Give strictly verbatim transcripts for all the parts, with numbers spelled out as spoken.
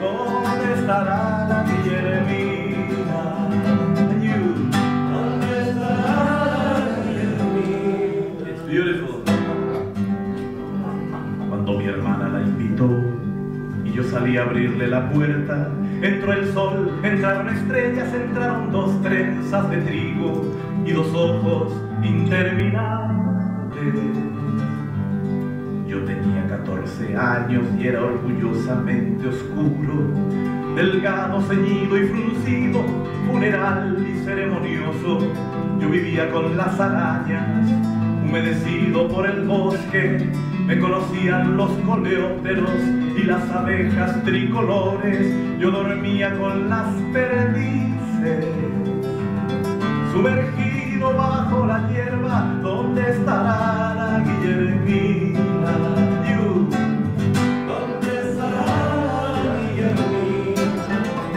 ¿dónde estará la Guillermina? You. ¿Dónde estará la Guillermina? It's beautiful. Cuando mi hermana la invitó y yo salí a abrirle la puerta, entró el sol, entraron estrellas, entraron dos trenzas de trigo y dos ojos interminables. Yo tenía catorce años y era orgullosamente oscuro, delgado, ceñido y fruncido, funeral y ceremonioso. Yo vivía con las arañas, humedecido por el bosque. Me conocían los coleópteros y las abejas tricolores. Yo dormía con las perdices, sumergido bajo la hierba. ¿Dónde estará la Guillermina? You. ¿Dónde estará la Guillermina?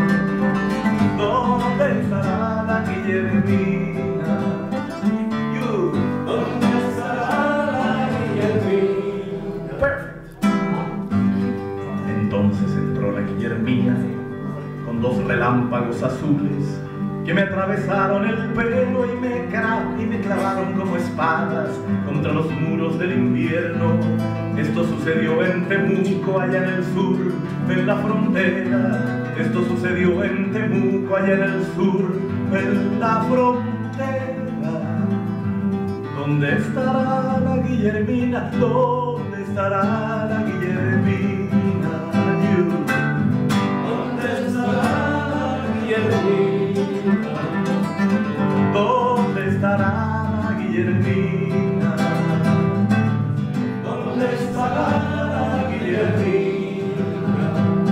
¿Dónde estará la Guillermina? You. ¿Dónde estará la Guillermina? Perfect. Entonces entró la Guillermina con dos relámpagos azules que me atravesaron el pelo y me, y me clavaron como espadas contra los muros del invierno. Esto sucedió en Temuco, allá en el sur, en la frontera. Esto sucedió en Temuco, allá en el sur, en la frontera. ¿Dónde estará la Guillermina? ¿Dónde estará la Guillermina? You. ¿Dónde estará la Guillermina? ¿Dónde estará la Guillermina? ¿Dónde estará la Guillermina?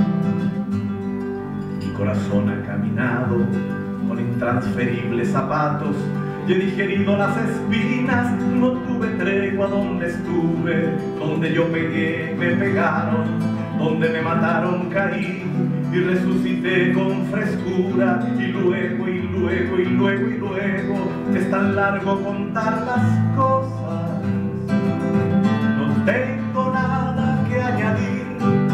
Mi corazón ha caminado con intransferibles zapatos y he digerido las espinas. No tuve tregua donde estuve, donde yo pegué, me pegaron, donde me mataron caí y resucité con frescura, y luego, y luego, y luego, y luego. Es tan largo contar las cosas, no tengo nada que añadir.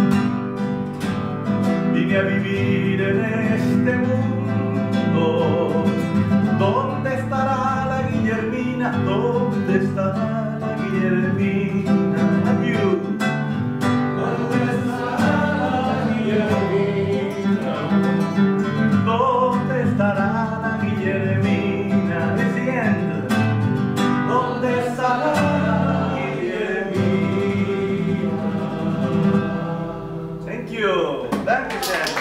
Vine a vivir en este mundo. ¿Dónde estará la Guillermina? ¿Dónde estará la Guillermina? You. ¿Dónde estará la Guillermina? ¿Dónde estará la Guillermina? Diciendo, ¿dónde estará la Guillermina? Thank you. Thank you,